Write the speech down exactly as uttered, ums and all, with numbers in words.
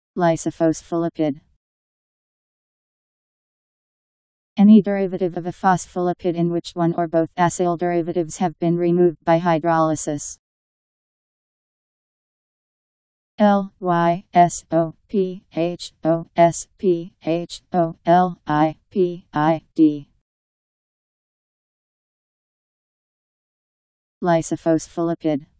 Lysophospholipid. Any derivative of a phospholipid in which one or both acyl derivatives have been removed by hydrolysis. L Y S O P H O S P H O L I P I D. Lysophospholipid.